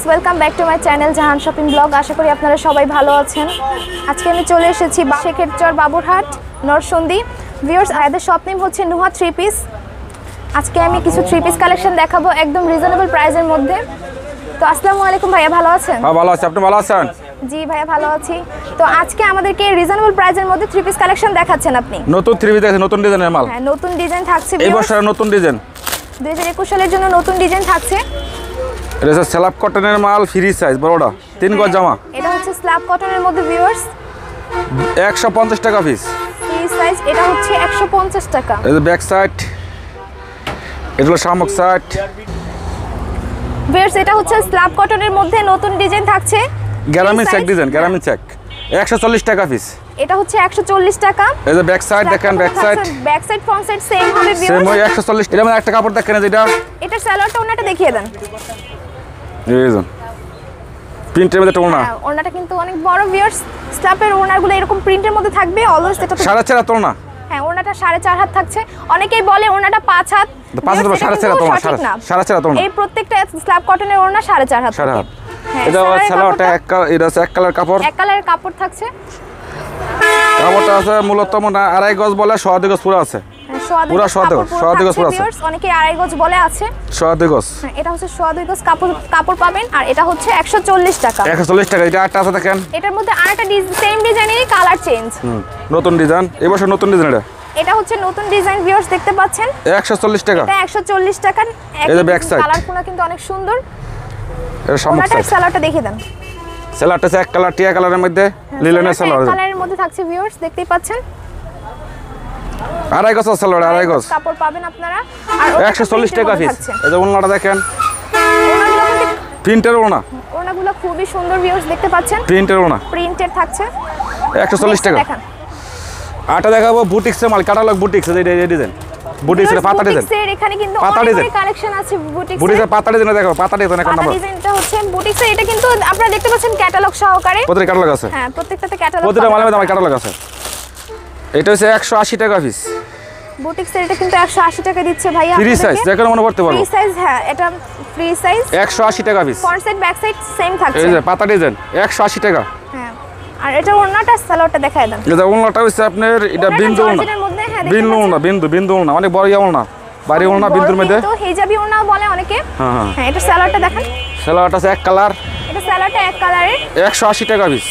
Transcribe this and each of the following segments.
Welcome back to my channel Jahan shopping blog. আশা করি আপনারা সবাই ভালো আছেন। আজকে আমি চলে এসেছি শেখের চর বাবুরহাট নরসন্দী। ভিউয়ার্স, এদের শপ নেম হচ্ছে নুহা থ্রি পিস। আজকে আমি কিছু থ্রি পিস কালেকশন দেখাবো একদম রিজনেবল প্রাইসের মধ্যে। তো আসসালামু আলাইকুম ভাইয়া, ভালো আছেন? হ্যাঁ ভালো আছি, আপনি ভালো আছেন? জি ভাইয়া ভালো আছি। তো আজকে আমাদেরকে রিজনেবল প্রাইসের মধ্যে থ্রি পিস কালেকশন দেখাচ্ছেন আপনি। নতুন থ্রি পিস আছে, নতুন ডিজাইনের মাল। হ্যাঁ, নতুন ডিজাইন থাকছে এই বছরের নতুন ডিজাইন 2021 সালের জন্য নতুন ডিজাইন থাকছে। এটা হচ্ছে স্ল্যাব কটনের মাল, ফ্রি সাইজ, বড়টা 3 গজ জামা। এটা হচ্ছে স্ল্যাব কটনের মধ্যে ভিউয়ার্স 150 টাকা পিস। ফ্রি সাইজ এটা হচ্ছে 150 টাকা। এই যে ব্যাক সাইড, এটা হলো শামুক সাইড। ভিউয়ার্স, এটা হচ্ছে স্ল্যাব কটনের মধ্যে নতুন ডিজাইন থাকছে। গ্রামীণ চেক ডিজাইন, গ্রামীণ চেক 140 টাকা পিস। এটা হচ্ছে 140 টাকা। এই যে ব্যাক সাইড দেখেন, back side front side same হবে ভিউয়ার্স। সেম ওই 140। এর মধ্যে একটা কাপড় দেখেন, যেটা এটা সালোয়ারটা ওনাটা দেখিয়ে দেন। এই যে প্রিন্টের মধ্যে ওড়না, ওড়নাটা কিন্তু অনেক বড় ভিউয়ার্স। স্ল্যাবের ওড়নাগুলো এরকম প্রিন্টের মধ্যে থাকবে অলওয়েজ। এটা 4.5 হাত ওড়না। হ্যাঁ, ওড়নাটা 4.5 হাত থাকছে। অনেকেই বলে ওড়নাটা 5 হাত। 5 হাত 4.5 হাত ওড়না, 4.5 হাত ওড়না। এই প্রত্যেকটা স্ল্যাব কটনের ওড়না 4.5 হাত। 4 হাত। হ্যাঁ, এটা সালোয়ারটা এটা হচ্ছে এক কালার কাপড়। এক কালারের কাপড় থাকছে। কাপড়টা আছে মূলত মনে 2.5 গজ বলে, 1.5 গজ পুরো আছে। পুরো 1.5 গজ পুরো আছে। অনেকে 2.5 গজ বলে আছে। 1.5 গজ। হ্যাঁ, এটা হচ্ছে 1.5 গজ কাপড় পাবেন। আর এটা হচ্ছে 140 টাকা। 140 টাকা। এটা আটটা আছে দেখেন। এটার মধ্যে আরেকটা সেম ডিজাইনেরই কালার চেঞ্জ। নতুন ডিজাইন, এই বছর নতুন ডিজাইন। এটা হচ্ছে নতুন ডিজাইন ভিউয়ার্স, দেখতে পাচ্ছেন 140 টাকা। এটা 140 টাকা। এই যে ব্যাক সাইড, কালারগুলো কিন্তু অনেক সুন্দর। এটা শামুক সাইড। সালোয়ারটা দেখিয়ে দেন। সালোয়ারটা এক কালার, টিয়া কালারের মধ্যে, লিলেনের সালোয়ার। কালারের মধ্যে থাকছে ভিউয়ার্স, দেখতেই পাচ্ছেন। 2.5 গজ সালোয়ার, 2.5 গজ কাপড় পাবেন আপনারা। আর 140 টাকা পিস। এই যে ওড়নাটা দেখেন, প্রিন্টের ওড়না। ওড়নাগুলো খুবই সুন্দর ভিউয়ার্স, দেখতে পাচ্ছেন। প্রিন্টের ওড়না, প্রিন্টেড থাকছে। 140 টাকা। দেখেন, আটা দেখাবো বুটিক্সের মাল, ক্যাটালগ বুটিক্স। এই ডিজাইন বুটিক্সের পাতা ডিজাইন। এখানে কিন্তু পাতা অনেক ডিজাইন কালেকশন আছে বুটিক্সের। বুটিক্সের পাতা ডিজাইন দেখো, পাতা ডিজাইন কোন নাম্বার? ডিজাইনটা হচ্ছে বুটিক্সের। এটা কিন্তু আপনারা দেখতে পাচ্ছেন ক্যাটালগ সহকারে। প্রত্যেকটা ক্যাটালগ আছে। হ্যাঁ, প্রত্যেকটাতে ক্যাটালগ। প্রত্যেকটা মালের মধ্যে আমার ক্যাটালগ আছে। এটা হচ্ছে 180 টাকা পিস। বুটিক্সের এটা কিন্তু 180 টাকা দিচ্ছে ভাইয়া। ফ্রি সাইজ, যে কোনো মনে করতে পারবো। ফ্রি সাইজ, হ্যাঁ এটা ফ্রি সাইজ। 180 টাকা piece. Front side back side same থাকছে। এই যে পাতা ডিজাইন 180 টাকা। হ্যাঁ, আর এটা ওড়নাটা সালোয়ারটা দেখায় দেন। এটা ওড়নাটা হচ্ছে আপনার এটা বিন্দু ওড়না। বিন্দু ওড়না, বিন্দু ওড়না অনেক বড় ওড়না, বাড়ি ওড়না বিন্দুর মধ্যে। তো হিজাবি ওড়না বলে অনেকে। হ্যাঁ হ্যাঁ, এটা সালোয়ারটা দেখেন। সালোয়ারটা আছে এক কালার। এটা সালোয়ারটা এক কালারের 180 টাকা পিস।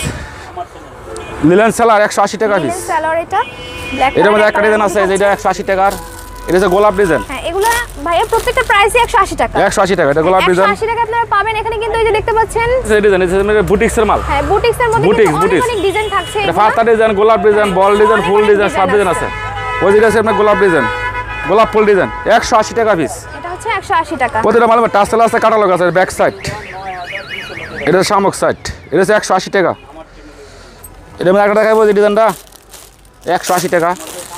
লিলেন সালোয়ার 180 টাকা পিস। সালোয়ার এটা ব্ল্যাক। এর মধ্যে একটা ডিজাইন আছে যেটা 180 টাকার। এটা হচ্ছে গোলাপ ডিজাইন। হ্যাঁ, এগুলা ভাইয়া প্রত্যেকটা প্রাইসই 180 টাকা। 180 টাকা। এটা গোলাপ ডিজাইন 180 টাকা আপনারা পাবেন। এখানে কিন্তু এই যে দেখতে পাচ্ছেন এই ডিজাইন, এটা বুটিক্সের মাল। হ্যাঁ, বুটিক্সের মধ্যে কিন্তু অনেক ডিজাইন থাকছে। এটা পাতা ডিজাইন, গোলাপ ডিজাইন, বল ডিজাইন, ফুল ডিজাইন, সব ডিজাইন আছে। ওই যেটা আছে আপনার গোলাপ ডিজাইন, গোলাপ ফুল ডিজাইন 180 টাকা পিস। এটা হচ্ছে 180 টাকা। প্রতিটা মালের টাসেল আছে, ক্যাটালগ আছে। ব্যাক সাইড, এটা শামুক সাইড। এটা হচ্ছে 180 টাকা। এটা আমি একটা দেখাবো যে ডিজাইনটা 180 টাকা।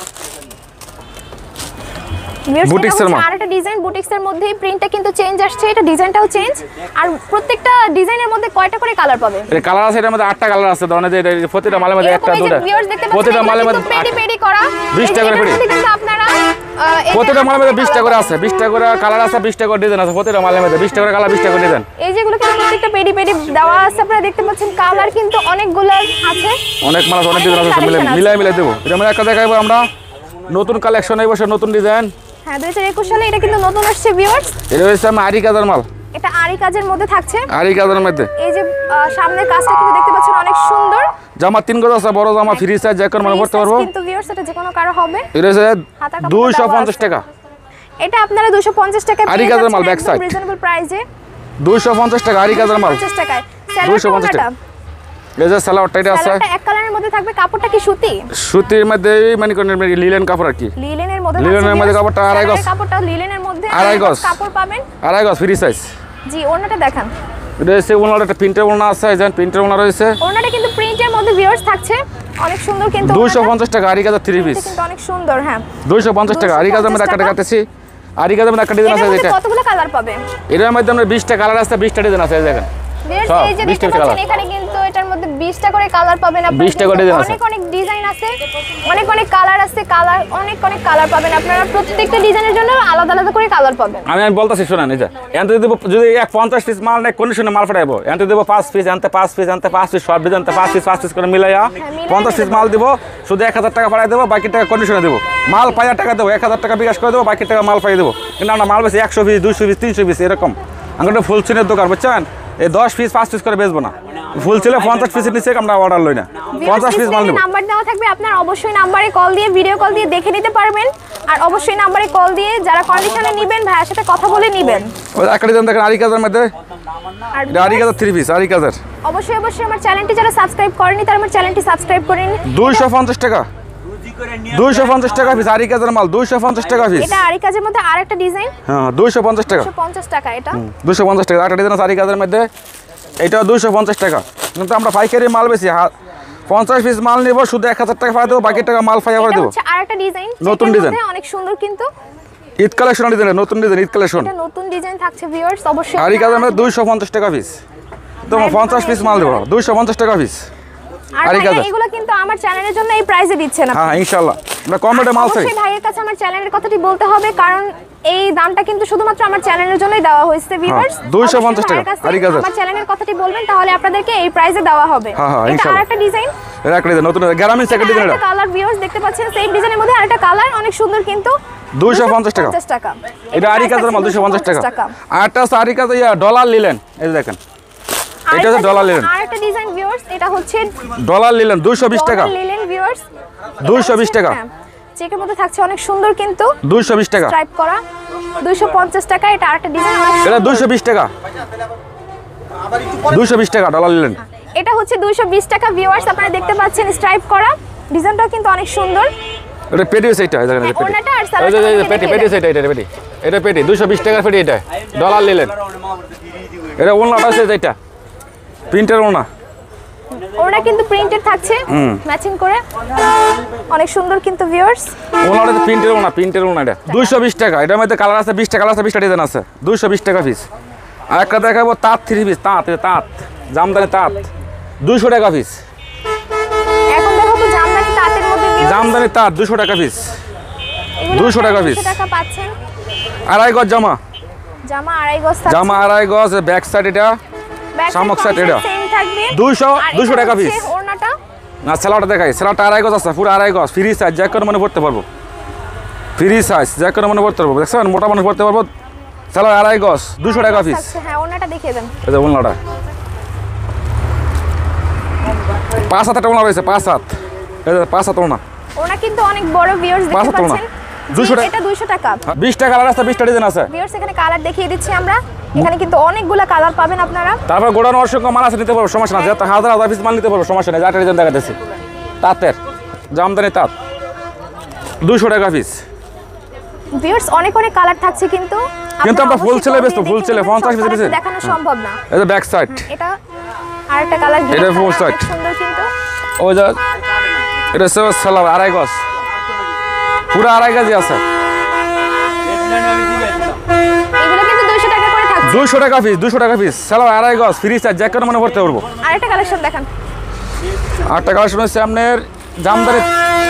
বুটিক্সের মাল। আর একটা ডিজাইন বুটিক্সের মধ্যেই প্রিন্টটা কিন্তু চেঞ্জ আসছে। এটা ডিজাইনটাও চেঞ্জ। আর প্রত্যেকটা ডিজাইনের মধ্যে কয়টা করে কালার পাবে? এটা কালার আছে, এর মধ্যে 8টা কালার আছে। ধরেন যে এটা প্রতিটা মালের মধ্যে একটা দুটো, প্রতিটা মালের মধ্যে পেডি করা 20 টাকা করে পেডি। কিন্তু আপনারা প্রতিটা মালের মধ্যে 20 টাকা করে আছে, 20 টাকা করে কালার আছে, 20 টাকা করে ডিজাইন আছে। প্রতিটা মালের মধ্যে 20 টাকা করে কালার, 20 টাকা করে ডিজাইন। এই যেগুলো কিন্তু প্রত্যেকটা পেডি দেওয়া আছে। আপনারা দেখতে পাচ্ছেন কালার কিন্তু অনেকগুলো আছে, অনেক মাল আছে, অনেক ডিজাইন আছে। মিলাই দেবো। এটা আমরা একটা দেখাবো আমরা নতুন কালেকশন, এই বছর নতুন ডিজাইন। হ্যাঁ, 2021 সালে এটা কিন্তু নতুন আসছে ভিউয়ার্স। এটা হচ্ছে আরি কাজের মাল। এটা আরি কাজের মধ্যে থাকছে। আরি কাজের মধ্যে এই যে সামনের কাজটা কিন্তু দেখতে পাচ্ছেন অনেক সুন্দর। জামা 3 গজ আছে, বড় জামা, ফ্রি সাইজ, যে কোনো মানে পড়তে পারবো। কিন্তু ভিউয়ার্স এটা যে কোনো কারো হবে। এটা হচ্ছে 250 টাকা। এটা আপনারা 250 টাকায় আরি কাজের মাল, ব্যাক সাইড রিজনেবল প্রাইসে 250 টাকা। আরি কাজের মাল 250 টাকায়। 250 টাকা। এই যে সালোয়ারটা এটা আছে, সালোয়ারটা এক কালারের মধ্যে থাকবে। কাপড়টা কি সুতি? সুতির মধ্যে মানে কোন লিলেন কাপড় আর কি। লিলেনের মধ্যে, লিলেনের মধ্যে কাপড়টা 2.5 গজ। কাপড়টা লিলেনের মধ্যে 2.5 গজ কাপড় পাবেন। 2.5 গজ ফ্রি সাইজ। জি, ওড়নাটা দেখান। এটা হচ্ছে ওড়নাটা একটা প্রিন্টের ওড়না আছে। এই যে প্রিন্টের ওড়না রয়েছে। ওড়নাটা কিন্তু প্রিন্টের মধ্যে ভিউয়ার্স থাকছে, অনেক সুন্দর। কিন্তু 250 টাকা। আরি কাজের 3 পিস কিন্তু অনেক সুন্দর। হ্যাঁ, 250 টাকা। আরি কাজের মধ্যে একটা দেখাতেছি। আরি কাজের মধ্যে একটা ডিজাইন আছে। এটা কতগুলো কালার পাবে? এর মধ্যে আমরা 20টা কালার আছে, 20টা ডিজাইন আছে। এই দেখেন এই যে দেখতে পাচ্ছেন এখানে কিন্তু এটার মধ্যে 20টা করে কালার পাবেন আপনারা। 20টা করে ডিজাইন আছে, অনেক অনেক ডিজাইন আছে, অনেক অনেক কালার আছে, অনেক অনেক কালার পাবেন আপনারা। প্রত্যেকটা ডিজাইনের জন্য আলাদা আলাদা করে কালার পাবেন। আমি বলতাছি শুনেন, এই যে এনতে যদি 50 পিস মাল নেই কন্ডিশনে মাল ফাটাইবো, এনতে দেবো 5 পিস, আনতে 5 পিস, আনতে 5 পিস, সব ডিজাইন 5 পিস করে মিলাইয়া 50 পিস মাল দিব, শুধু 1000 টাকা ফাটাই দেবো, বাকি টাকা কন্ডিশনে দেবো। মাল পাইয়া টাকা দেবো, 1000 টাকা বিকাশ করে দেবো, বাকি টাকা মাল পাইয়ে দেবো। কিন্তু আমরা মাল বেশি 100 পিস, 200 পিস, 300 পিস এরকম। আমরা ফুল চেনের দোকান, বুঝছেন? এই 10 পিস 5 পিস করে বেচবো না, ফুল ছেলে 50 পিসের নিচে আমরা অর্ডার লই না, 50 পিস মাল নেব। নাম্বার দেওয়া থাকবে, আপনার অবশ্যই নাম্বারে কল দিয়ে ভিডিও কল দিয়ে দেখে নিতে পারবেন। আর অবশ্যই নাম্বারে কল দিয়ে যারা কন্ডিশনে নেবেন ভাইয়ের সাথে কথা বলে নেবেন। ওই একটা ডিজাইন দেখেন আরি কাজের মধ্যে, আর আরি কাজের 3 পিস, আরি কাজের। অবশ্যই অবশ্যই আমার চ্যানেলটি যারা সাবস্ক্রাইব করেনি তারা আমার চ্যানেলটি সাবস্ক্রাইব করে নিন। 250 টাকা, 250 টাকা পিস আরি কাজের মাল, 250 টাকা পিস। এটা আরি কাজের মধ্যে আরেকটা ডিজাইন, হ্যাঁ 250 টাকা, 250 টাকা। এটা 250 টাকা একটা ডিজাইন আরি কাজের মধ্যে, এটা 250 টাকা। কিন্তু আমরা পাইকারি মাল বেশি, 50 পিস মাল নিব, শুধু 1000 টাকা ফাই দেবো, বাকি টাকা মাল ফাই করে দেবো। এটা আরেকটা ডিজাইন, নতুন ডিজাইন, অনেক সুন্দর কিন্তু ঈদ কালেকশন ডিজাইন, নতুন ডিজাইন, ঈদ কালেকশন। এটা নতুন ডিজাইন থাকছে ভিউয়ার্স। অবশ্যই আরি কাজের মধ্যে 250 টাকা পিস, তো 50 পিস মাল দেবো, 250 টাকা পিস। আর এগুলো কিন্তু আমার চ্যানেলের জন্য এই প্রাইসে দিচ্ছেন আপনি। হ্যাঁ ইনশাআল্লাহ আমরা কম রেটে মাল চাই। অবশ্যই ভাইয়ের কাছে আমার চ্যানেলের কথাটি বলতে হবে, কারণ এই দামটা কিন্তু শুধুমাত্র আমার চ্যানেলের জন্যই দেওয়া হয়েছে ভিউয়ার্স। 250 টাকা আরি কাজ। আমার চ্যানেলের কথাটি বলবেন তাহলে আপনাদেরকে এই প্রাইসে দেওয়া হবে। হ্যাঁ হ্যাঁ এটা ইনশাআল্লাহ। আরেকটা ডিজাইন, এটা একটা ডিজাইন, নতুন গ্রামীণ সেকেন্ড ডিজাইন। এটা কালার ভিউয়ার্স দেখতে পাচ্ছেন, সেম ডিজাইনের মধ্যে আরেকটা কালার অনেক সুন্দর কিন্তু 250 টাকা। 250 টাকা। এটা আরি কাজের মাল 250 টাকা। আরটা আছে আরি কাজে ডলার লিলেন, এই যে দেখেন এটা হচ্ছে ডলার লিলেন। আরেকটা ডিজাইন ভিউয়ার্স, এটা হচ্ছে ডলার লিলেন 220 টাকা, ডলার লিলেন ভিউয়ার্স 220 টাকা। চেকের মধ্যে থাকছে অনেক সুন্দর কিন্তু 220 টাকা, স্ট্রাইপ করা 250 টাকা। এটা আরেকটা ডিজাইন, এটা 220 টাকা, 220 টাকা ডলার লিলেন। এটা হচ্ছে 220 টাকা ভিউয়ার্স। আপনারা দেখতে পাচ্ছেন স্ট্রাইপ করা, ডিজাইনটাও কিন্তু অনেক সুন্দর। এটা পেটি আছে, এটা দেখেন পেটি, ওনাটা আর এই যে পেটি আছে, এটা পেটি, এটা পেটি 220 টাকা পেটি, এটা ডলার লিলেন। এটা ওনাটা আছে, এটা প্রিন্টের ওনা, ওনা কিন্তু প্রিন্টেড থাকছে ম্যাচিং করে, অনেক সুন্দর কিন্তু ভিউয়ার্স। ওনাটা প্রিন্টের ওনা, প্রিন্টের ওনা। এটা 220 টাকা। এটার মধ্যে কালার আছে 20টা কালার আছে, 20টা ডিজাইন আছে, 220 টাকা পিস। আর একটা দেখাবো তাঁত 3 পিস, তাঁত জামদানি তাঁত 200 টাকা পিস। এখন দেখাবো জামদানি তাঁতের মধ্যে জামদানি তাঁত 200 টাকা পিস, 200 টাকা পিস। 200 টাকা পাচ্ছেন। আড়াই গজ জামা, জামা আড়াই গজ থাকছে, জামা আড়াই গজ। ব্যাক সাইড এটা শামুক সাইড, এটা সেম থাকবে 200 টাকা পিস। ওনাটা না সেলাটা দেখাই, সেলাটা আড়াই গজ আছে, পুরো আড়াই গজ, ফ্রি সাইজ, যা করে মনে পড়তে পারবো, ফ্রি সাইজ যা করে মনে পড়তে পারবো। দেখছেন মোটা মনে পড়তে পারবো, সেলার আড়াই গজ 200 টাকা পিস। হ্যাঁ ওনাটা দেখিয়ে দেন, এই যে ওনাটা 5 হাত একটা ওনা রয়েছে, 5 হাত, এই যে 5 হাত ওনা। ওনা কিন্তু অনেক বড় ভিউয়ার্স দেখতে পাচ্ছেন। 200 টাকা, এটা 200 টাকা। 20টা কালার আছে, 20টা ডিজাইন আছে ভিউয়ার্স। এখানে কালার দেখিয়ে দিচ্ছি আমরা, এখানে কিন্তু অনেকগুলা কালার পাবেন আপনারা। তারপর গোডাউন অসংখ্য মাল আছে, নিতে পারবো, সমস্যা না। যত হাজার হাজার পিস মাল নিতে পারবো, সমস্যা নেই। যাটা ডিজাইন দেখাতেছি তাঁতের জামদানি তাঁত 200 টাকা পিস। ভিউয়ার্স অনেক অনেক কালার থাকছে কিন্তু আমরা ফুল ছেলে বেচবো, ফুল ছেলে 50 পিস পিস দেখানো সম্ভব না। এই যে ব্যাক সাইড, এটা আরেকটা কালার, এটা ফুল সাইড সুন্দর কিন্তু। ওই যে এটা সেলার আড়াই গজ, পুরো আড়াই গজই আছে, এগুলো কিন্তু 200 টাকা করে থাকছে। 200 টাকা পিস, 200 টাকা পিস, সেলার আড়াই গজ, ফ্রি সাইজ, যা করে মনে পড়তে পারবো। আরেকটা কালেকশন দেখান। আরেকটা কালেকশন হচ্ছে আপনার জামদানি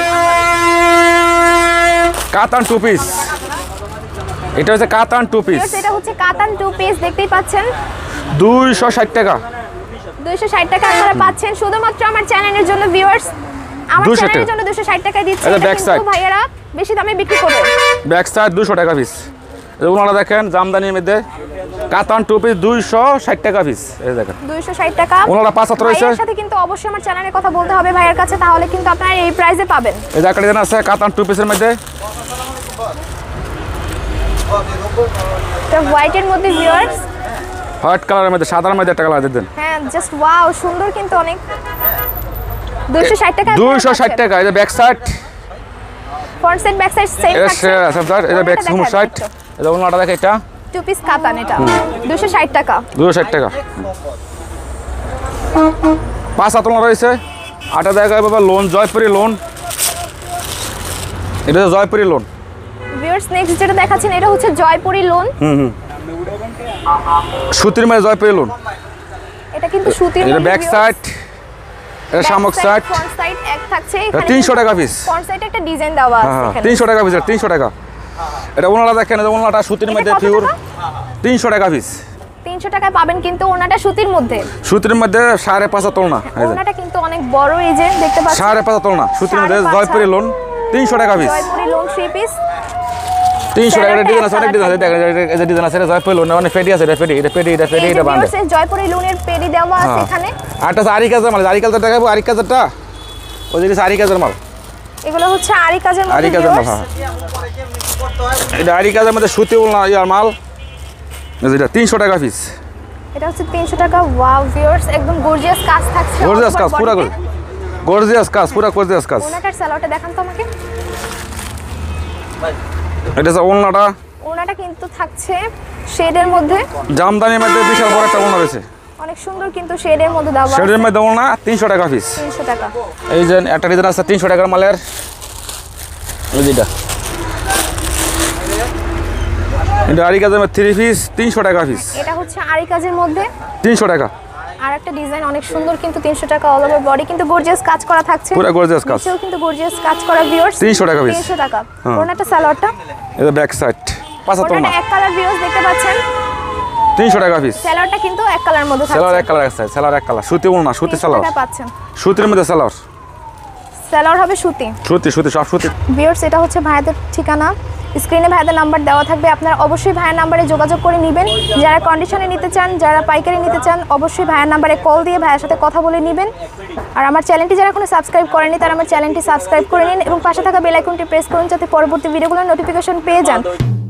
কাতান 2 পিস, এটা হচ্ছে কাতান 2 পিস। এটা হচ্ছে কাতান 2 পিস, দেখতেই পাচ্ছেন 260 টাকা, 260 টাকা আপনারা পাচ্ছেন শুধুমাত্র আমার চ্যানেলের জন্য ভিউয়ার্স। আমার 260 চ্যানেলের জন্য 260 টাকায় দিচ্ছি। এটা এটা back side। কিন্তু ভাইয়ারা বেশি দামে বিক্রি করে। ব্যাক সাইড 200 টাকা পিস। ওনারা দেখেন জামদানির মধ্যে কাতান 2 পিস 260 টাকা পিস, এই দেখেন 260 টাকা। ওনারা 5 হাত রয়েছে। ভাইয়ের সাথে কিন্তু অবশ্যই আমার চ্যানেলের কথা বলতে হবে ভাইয়ের কাছে, তাহলে কিন্তু আপনারা এই প্রাইসে পাবেন। এই যে একটা ডিজাইন আছে কাতান 2 পিসের মধ্যে, এটা হোয়াইটের মধ্যে ভিউয়ার্স, হোয়াইট কালারের মধ্যে, সাদার মধ্যে একটা কালার দেন। হ্যাঁ জাস্ট ওয়াও, সুন্দর কিন্তু অনেক। 260 টাকা, 260 টাকা। এই যে back side, front side back side same এটা থাকছে। এই যে ব্যাক সাইড, এই যে ওনাটা দেখে এটা 2 পিস কাতান, এটা 260 টাকা। 260 টাকা। 5 হাত ওনা রয়েছে। আটা জায়গায় বাবা লোন, জয়পুরি লোন, এটা জয়পুরি লোন। ভিউয়ার্স নেক্সট যেটা দেখাচ্ছেন এটা হচ্ছে জয়পুরি লোন। সুতির মধ্যে জয়পুরি লোন। এটা কিন্তু সুতির এটা মধ্যে ব্যাক viewers। সাইড, এটা শামুক সাইড ফ্রন্ট সাইড এক থাকছে এখানে 300 টাকা পিস ফ্রন্ট সাইডে একটা ডিজাইন দেওয়া আছে এখানে 300 টাকা পিস 300 টাকা এটা ওনাটা দেখেন এটা ওনাটা সুতির মধ্যে পিওর 300 টাকা পিস 300 টাকায় পাবেন কিন্তু ওনাটা সুতির মধ্যে 5.5 তোলনা ওনাটা কিন্তু অনেক বড় এই যে দেখতে পাচ্ছেন 5.5 তোলনা সুতির মধ্যে জয়পুরি লোন 300 টাকা পিস জয়পুরি লোন 3 পিস 300 টাকা ডিজাইন আছে অনেক ডিজাইন আছে দেখেন এই যে ডিজাইন আছে জয়পুরি লোন অনেক পেডি আছে এটা বান্ডে জয়পুরি লোনের পেডি দেওয়া আছে এখানে আরটা আরি কাজের মাল আরি কাজটা দেখাবো আরি কাজটা ওই যে আরি কাজের মাল এগুলো হচ্ছে আরি কাজের মধ্যে আরি কাজের মাল এটা আরি কাজের মধ্যে সুতি উল না ইয়ার মাল এটা 300 টাকা পিস এটা হচ্ছে 300 টাকা ওয়াও ভিউয়ার্স একদম গর্জিয়াস কাজ থাকছে গর্জিয়াস কাজ পুরো গর্জিয়াস কাজ পুরো গর্জিয়াস কাজ ওনাটার সালোয়ারটা দেখান তো আমাকে এটা যে ওনাটা কিন্তু থাকছে শেডের মধ্যে জামদানির মধ্যে বিশাল বড় একটা ওনা রয়েছে অনেক সুন্দর কিন্তু শেডের মধ্যে দেওয়া আছে শেডের মধ্যে ওনা 300 টাকা পিস 300 টাকা এই যে একটা ডিজাইন আছে 300 টাকার মালের এই যেটা এটা আরি কাজের মধ্যে 3 পিস 300 টাকা পিস এটা হচ্ছে আরি কাজের মধ্যে 300 টাকা আর একটা ডিজাইন অনেক সুন্দর কিন্তু 300 টাকা অল ওভার বডি কিন্তু গর্জিয়াস কাজ করা থাকছে পুরো গর্জিয়াস কাজ নিচেও কিন্তু গর্জিয়াস কাজ করা ভিউয়ার্স 300 টাকা পিস 300 টাকা ওনাটা সালোয়ারটা এটা ব্যাক সাইড 75 ওনাটা এক কালার ভিউয়ার্স দেখতে পাচ্ছেন 300 টাকা পিস সালোয়ারটা কিন্তু এক কালার মধ্যে থাকছে সালোয়ার এক কালার আছে সালোয়ার এক কালার সুতি উল না সুতি সালোয়ার টাকা পাচ্ছেন সুতির মধ্যে সালোয়ার হবে সুতি সুতি সব সুতি ভিউয়ার্স এটা হচ্ছে ভাইয়াদের ঠিকানা স্ক্রিনে ভাইয়াদের নাম্বার দেওয়া থাকবে আপনারা অবশ্যই ভাইয়ার নাম্বারে যোগাযোগ করে নেবেন যারা কন্ডিশনে নিতে চান যারা পাইকারি নিতে চান অবশ্যই ভাইয়ার নাম্বারে কল দিয়ে ভাইয়ার সাথে কথা বলে নেবেন আর আমার চ্যানেলটি যারা এখনো সাবস্ক্রাইব করেনি তারা আমার চ্যানেলটি সাবস্ক্রাইব করে নিন এবং পাশে থাকা বেল আইকনটি প্রেস করুন যাতে পরবর্তী ভিডিওগুলোর নোটিফিকেশন পেয়ে যান